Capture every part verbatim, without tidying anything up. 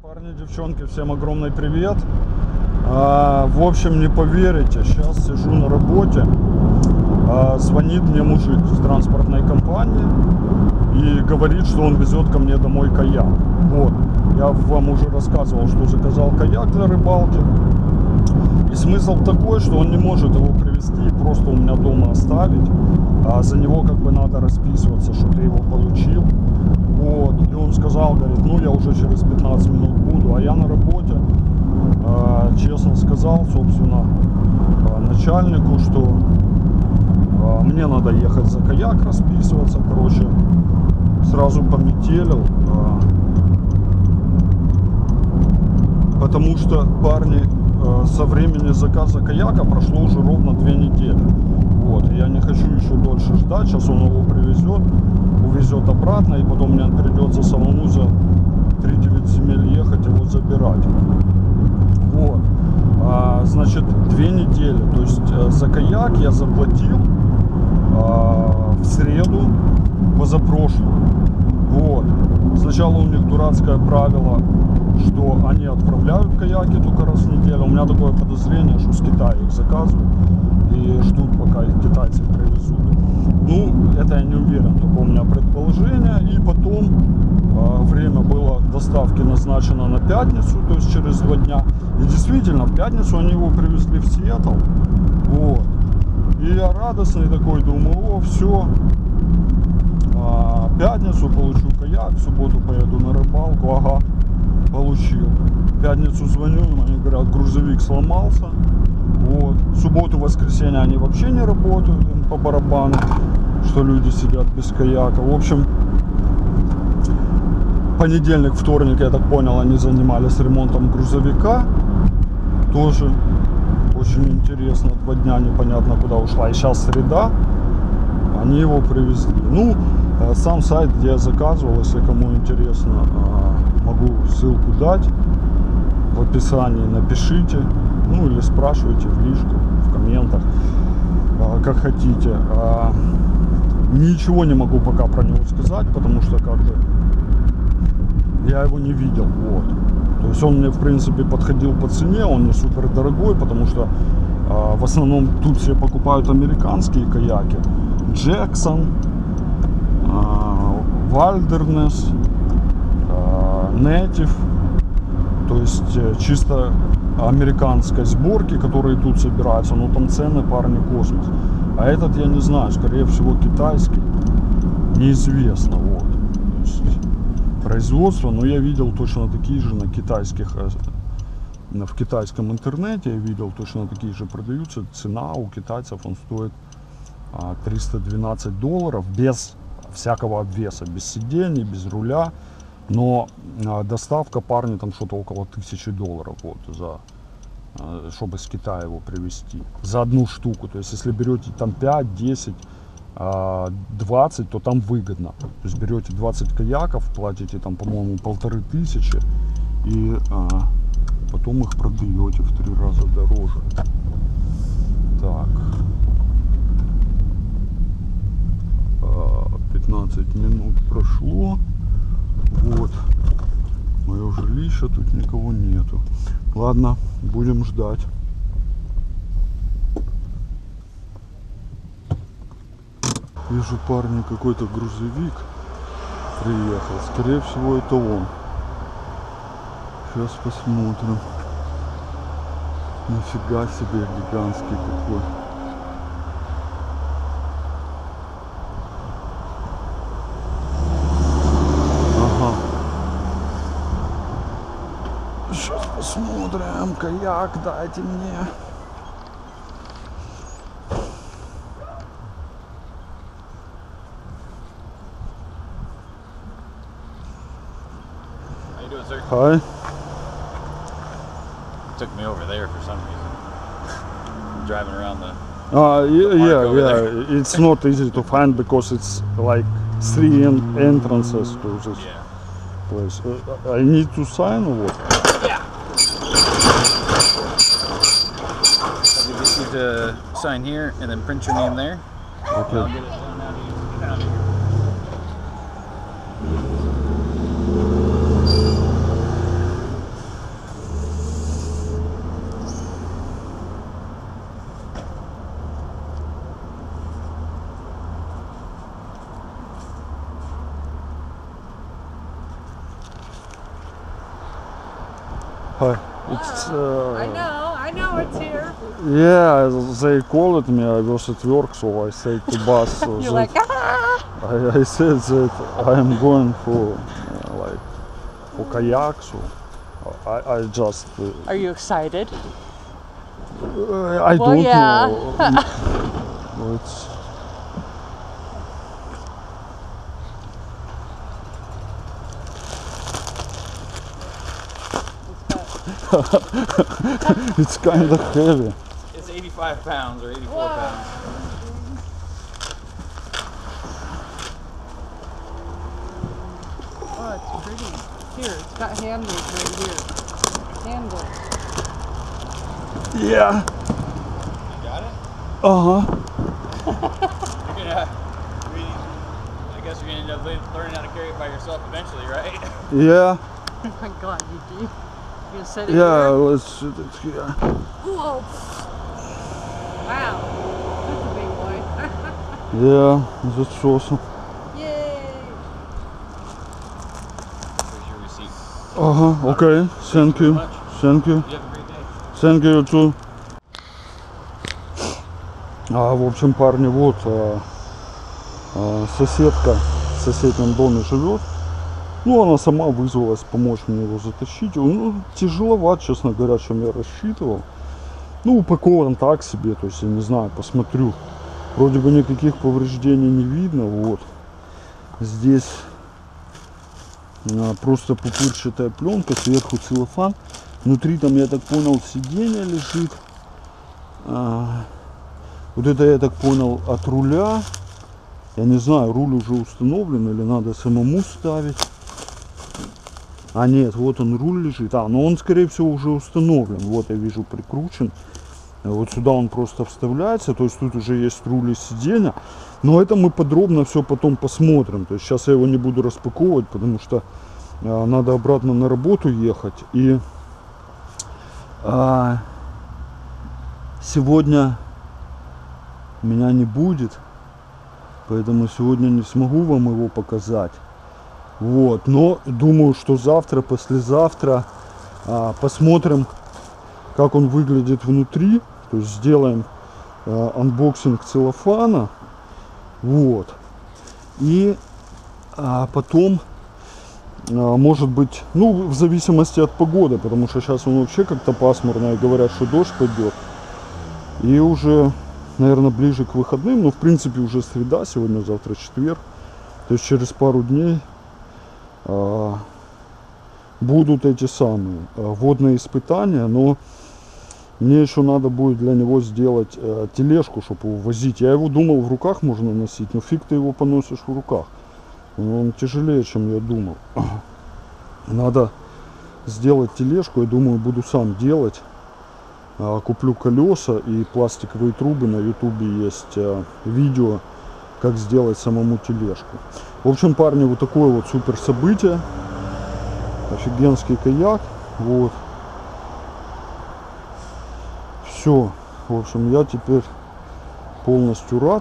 Парни, девчонки, всем огромный привет. А, в общем, не поверите, сейчас сижу на работе, а, звонит мне мужик из транспортной компании и говорит, что он везет ко мне домой каяк. Вот, я вам уже рассказывал, что заказал каяк для рыбалки. И смысл такой, что он не может его привезти и просто у меня дома оставить, а за него как бы надо расписываться, что ты его получил. Вот. И он сказал, говорит, ну я уже через пятнадцать минут буду, а я на работе. Э, честно сказал, собственно, э, начальнику, что э, мне надо ехать за каяк расписываться, короче, сразу пометелил. Э, потому что, парни, э, со времени заказа каяка прошло уже ровно две недели. Вот. Я не хочу еще дольше ждать, сейчас он его привезет. Увезет обратно, и потом мне придется самому за три девять земель ехать его забирать. Вот. А, значит, две недели. То есть за каяк я заплатил а, в среду позапрошлую. Вот. Сначала у них дурацкое правило, что они отправляют каяки только раз в неделю. У меня такое подозрение, что с Китая их заказывают и ждут, пока их китайцы привезут. Ну, это я не уверен, только у меня предположение. И потом э, время было доставки назначено на пятницу, то есть через два дня. И действительно, в пятницу они его привезли в Сиэтл. Вот. И я радостный такой, думаю, о, все. А, пятницу получу каяк, в субботу поеду на рыбалку. Ага, получил. В пятницу звоню, они говорят, грузовик сломался. Вот. В субботу, воскресенье они вообще не работают, им по барабану, что люди сидят без каяка. В общем, понедельник, вторник, я так понял, они занимались ремонтом грузовика. Тоже очень интересно, два дня непонятно куда ушла. И сейчас среда, они его привезли. Ну, сам сайт, где я заказывал, если кому интересно, могу ссылку дать в описании, напишите. Ну или спрашивайте в личку, в комментах, как хотите. Ничего не могу пока про него сказать, потому что как бы я его не видел. Вот. То есть он мне в принципе подходил по цене, он не супер дорогой, потому что в основном тут все покупают американские каяки. Джексон, Wilderness, Native. То есть чисто американской сборки, которые тут собираются, но там цены, парни, космос. А этот я не знаю, скорее всего китайский, неизвестно. Вот. Производство, но я видел точно такие же на китайских, в китайском интернете я видел точно такие же продаются. Цена у китайцев, он стоит триста двенадцать долларов без всякого обвеса, без сидений, без руля. Но а, доставка, парни, там что-то около тысячи долларов, вот, за, а, чтобы с Китая его привезти. За одну штуку. То есть, если берете там пять, десять, а, двадцать, то там выгодно. То есть, берете двадцать каяков, платите там, по-моему, полторы тысячи. И а, потом их продаете в три раза дороже. Так. А, пятнадцать минут прошло. Вот, мое жилище, тут никого нету. Ладно, будем ждать. Вижу, парни, какой-то грузовик приехал. Скорее всего, это он. Сейчас посмотрим. Нифига себе, гигантский какой. Сейчас посмотрим, каяк дайте мне. How you doing, sir? Hi. Took me over there for some reason. Driving around the. Uh, yeah, the yeah, over yeah. there. It's not easy to find because it's like three en entrances to this Yeah. place. Uh, I need to sign or what? Yeah. So you just need to sign here and then print your name there. Okay. I'll get it done out here. Get out of here. Hi. It's, uh, I know, I know it's here. yeah, they called me. I was at work, so I said to boss. uh, You're that like, ah! I, I said that I am going for uh, like for kayak. So I, I just. Uh, Are you excited? uh, I Well, don't yeah. know. It's. It's kind of heavy. It's eighty-five pounds or eighty-four pounds. Oh, it's pretty. Here, it's got handles right here. Handles. Yeah. You got it? Uh huh. You're gonna. I mean, I guess you're gonna end up le- learning how to carry it by yourself eventually, right? Yeah. Oh my God, you do. You gonna set it Yeah. here? Let's sit it here. Whoa. Wow. That's a big one. Yeah, that's awesome. Yay. Here's your receipt. Uh huh. Okay. Thank you. much. Thank you. You have a great day. Thank you too. А, в общем, парни, вот а, а, соседка в соседнем доме живет. Ну, она сама вызвалась помочь мне его затащить. Ну, тяжеловат, честно говоря, чем я рассчитывал. Ну, упакован так себе, то есть, я не знаю, посмотрю. Вроде бы никаких повреждений не видно, вот. Здесь а, просто пупырчатая пленка, сверху целлофан. Внутри там, я так понял, сиденье лежит. А, вот это, я так понял, от руля. Я не знаю, руль уже установлен или надо самому ставить. А нет, вот он руль лежит. А, но он, скорее всего, уже установлен. Вот я вижу, прикручен. Вот сюда он просто вставляется. То есть тут уже есть руль и сиденье. Но это мы подробно все потом посмотрим. То есть сейчас я его не буду распаковывать, потому что а, надо обратно на работу ехать. И а, сегодня меня не будет. Поэтому сегодня не смогу вам его показать. Вот, но думаю, что завтра, послезавтра а, посмотрим, как он выглядит внутри. То есть сделаем а, анбоксинг целлофана. Вот. И а, потом, а, может быть, ну, в зависимости от погоды, потому что сейчас он вообще как-то пасмурно, и говорят, что дождь пойдет. И уже, наверное, ближе к выходным, но в принципе уже среда, сегодня, завтра четверг. То есть через пару дней а, будут эти самые а, водные испытания, но мне еще надо будет для него сделать а, тележку, чтобы его возить. Я его думал, в руках можно носить, но фиг ты его поносишь в руках. Он тяжелее, чем я думал. Надо сделать тележку, я думаю, буду сам делать. А, куплю колеса и пластиковые трубы. На ютубе есть а, видео, как сделать самому тележку. В общем, парни, вот такое вот супер событие. Офигенский каяк. Вот. Все. В общем, я теперь полностью рад.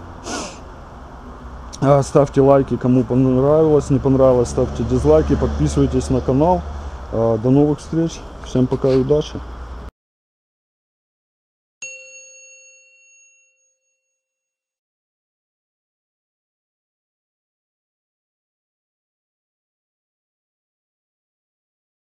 А, ставьте лайки, кому понравилось. Не понравилось, ставьте дизлайки. Подписывайтесь на канал. А, до новых встреч. Всем пока и удачи.